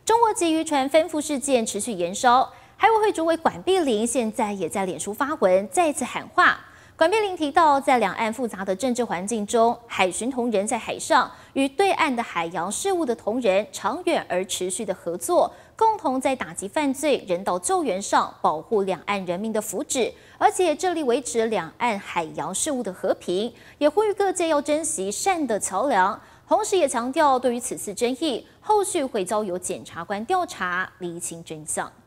中国籍渔船翻覆事件持续延烧，海委会主委管碧玲现在也在脸书发文，再次喊话。管碧玲提到，在两岸复杂的政治环境中，海巡同仁在海上与对岸的海洋事务的同仁长远而持续的合作，共同在打击犯罪、人道救援上保护两岸人民的福祉，而且致力维持两岸海洋事务的和平，也呼吁各界要珍惜善的桥梁。同时也强调，对于此次争议，后续会交由检察官调查，厘清真相。